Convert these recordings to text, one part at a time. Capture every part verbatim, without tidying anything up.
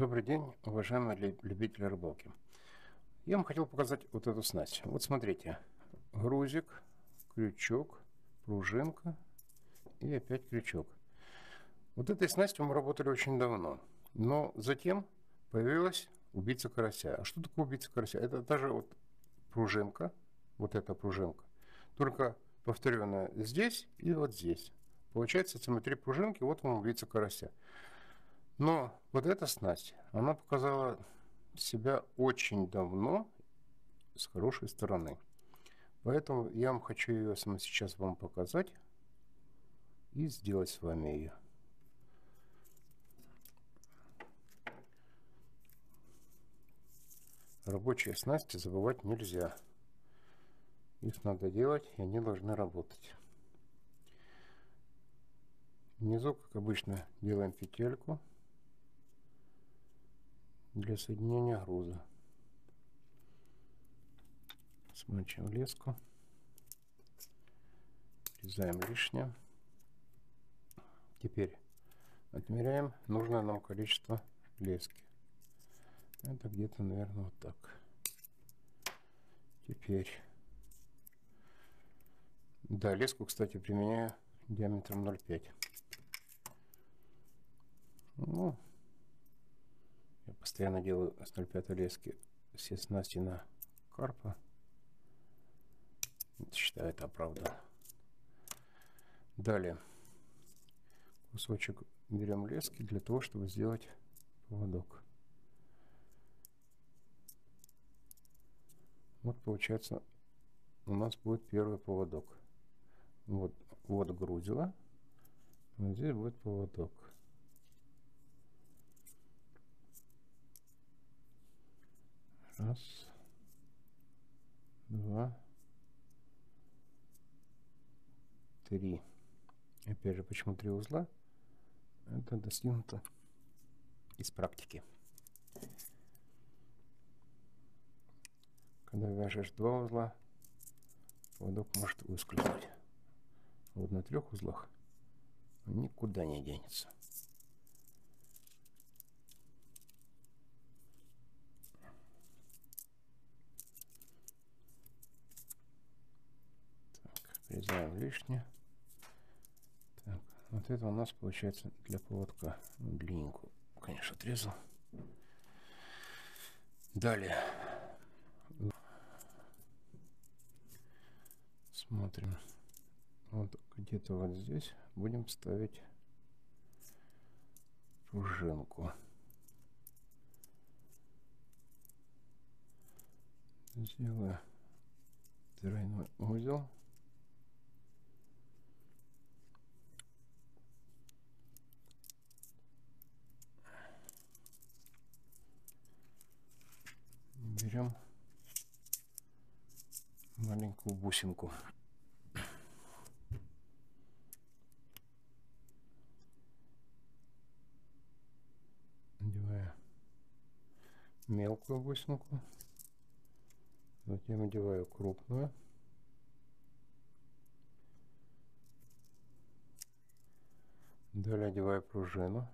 Добрый день, уважаемые любители рыбалки. Я вам хотел показать вот эту снасть. Вот смотрите, грузик, крючок, пружинка и опять крючок. Вот этой снастью мы работали очень давно, но затем появилась убийца карася. А что такое убийца карася? Это та же вот пружинка, вот эта пружинка, только повторенная здесь и вот здесь. Получается, смотри, пружинки, вот вам убийца карася. Но вот эта снасть, она показала себя очень давно с хорошей стороны. Поэтому я вам хочу ее сейчас вам показать и сделать с вами ее. Рабочие снасти забывать нельзя. Их надо делать, и они должны работать. Внизу, как обычно, делаем петельку для соединения груза. Смачиваем леску, врезаем лишнее. Теперь отмеряем нужное нам количество лески. Это где-то, наверное, вот так. Теперь, да, леску, кстати, применяю диаметром ноль пять. Ну, я постоянно делаю с ноль пять лески все снасти на карпа. Считаю это оправданно. Далее кусочек берем лески для того, чтобы сделать поводок. Вот получается у нас будет первый поводок. Вот, вот грузило, вот здесь будет поводок. Раз, два, три. Опять же, почему три узла? Это достигнуто из практики. Когда вяжешь два узла, поводок может выскользнуть. Вот на трех узлах он никуда не денется. Так, врезаем лишнее. Так, вот это у нас получается для поводка. Длинненькую, конечно, отрезал. Далее смотрим. Вот где-то вот здесь будем ставить пружинку. Сделаю тройной узел. Берем маленькую бусинку. Надеваю мелкую бусинку. Затем одеваю крупную. Далее одеваю пружину.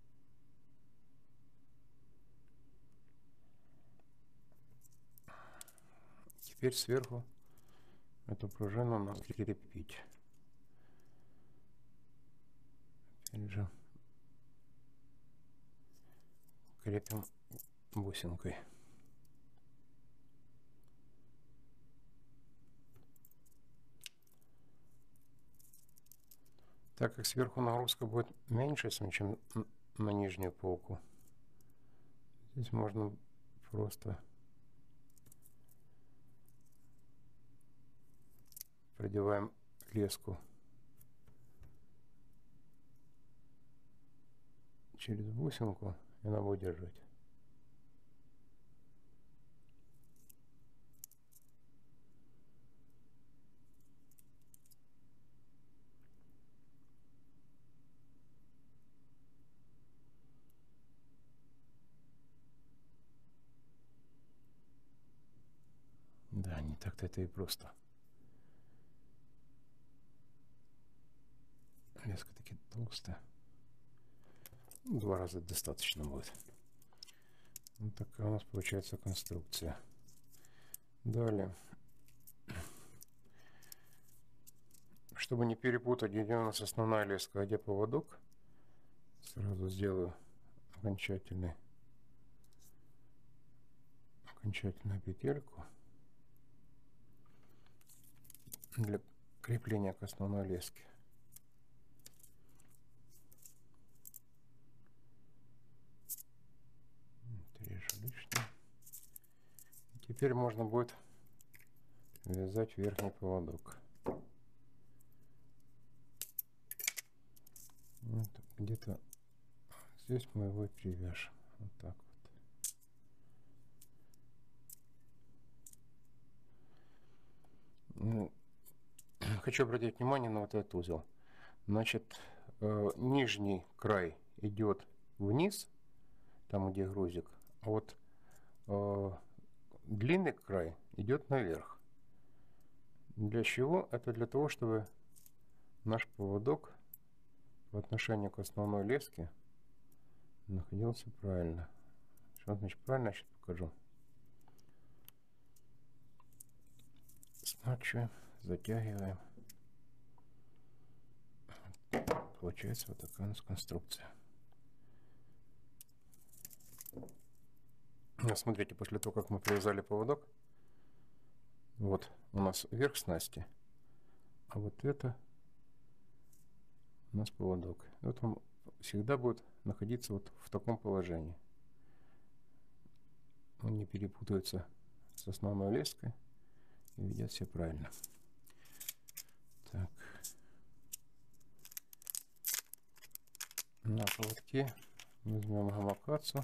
Теперь сверху эту пружину надо крепить. Опять же крепим бусинкой. Так как сверху нагрузка будет меньше, чем на нижнюю полку, здесь можно просто продеваем леску через бусинку, и она будет держать. Да, не так-то это и просто. Леска таки толстая. Два раза достаточно будет. Вот такая у нас получается конструкция. Далее, чтобы не перепутать, где у нас основная леска, а где поводок, сразу сделаю окончательный, окончательную петельку для крепления к основной леске. Отрежу лишнее. Теперь можно будет вязать верхний поводок. Вот, где-то здесь мы его привяжем. Вот так вот. Ну, хочу обратить внимание на вот этот узел. Значит, э, нижний край идет вниз, там где грузик, а вот э, длинный край идет наверх. Для чего? Это для того, чтобы наш поводок по отношению к основной леске находился правильно. Что значит правильно, сейчас покажу. Смачиваем, затягиваем. Получается вот такая у нас конструкция. Смотрите, после того, как мы привязали поводок, вот у нас верх снасти, а вот это у нас поводок. И вот он всегда будет находиться вот в таком положении. Он не перепутается с основной леской и ведет все правильно. Так. На поводке возьмем гамакацу.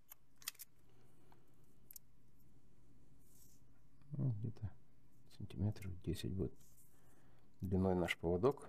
Ну, где-то сантиметров десять будет длиной наш поводок.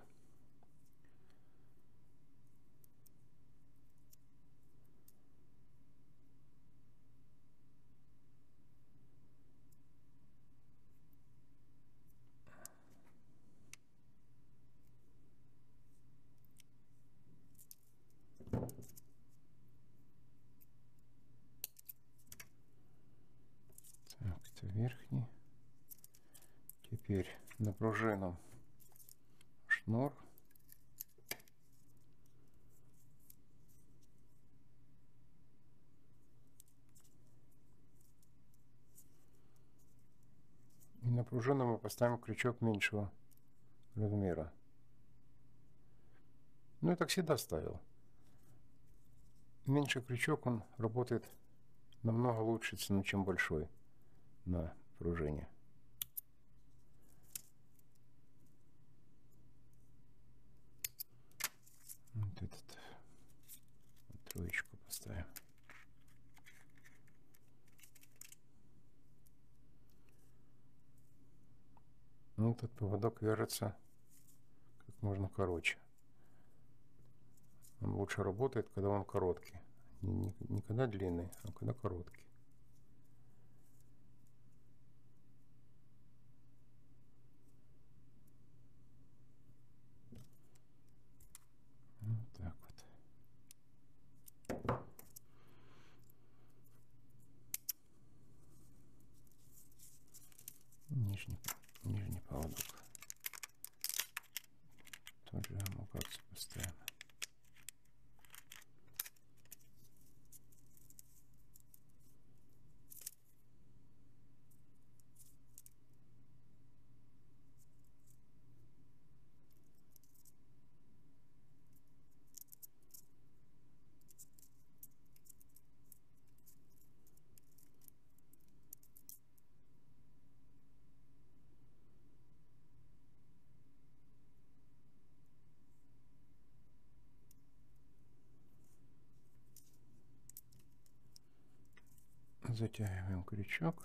Так, это верхний. Теперь на пружину шнур. И на пружину мы поставим крючок меньшего размера. Ну, я так всегда ставил. Меньший крючок, он работает намного лучше, чем большой на пружине. Вот этот вот троечку поставим. Ну, этот поводок вяжется как можно короче. Он лучше работает, когда он короткий. Не, не когда длинный, а когда короткий. Вот так вот. Нижний, нижний поводок. Тоже гамакацу поставим. Затягиваем крючок,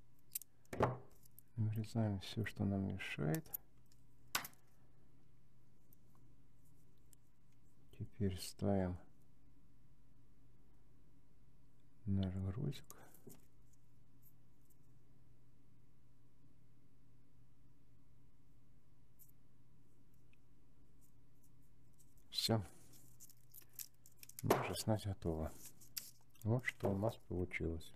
вырезаем все, что нам мешает. Теперь ставим наш грузик. Все. Наша снасть готова. Вот что у нас получилось.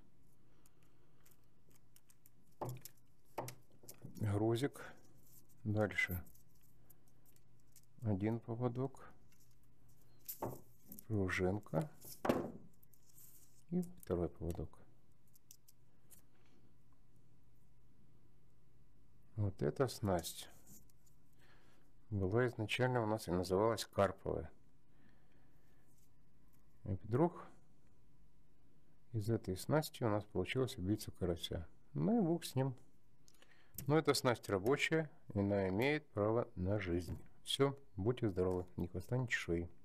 Грузик. Дальше один поводок, пружинка и второй поводок. Вот эта снасть была изначально у нас и называлась карповая. И вдруг из этой снасти у нас получилось убийца карася. Ну и бог с ним. Но эта снасть рабочая, и она имеет право на жизнь. Все, будьте здоровы, ни хвоста, ни чешуи.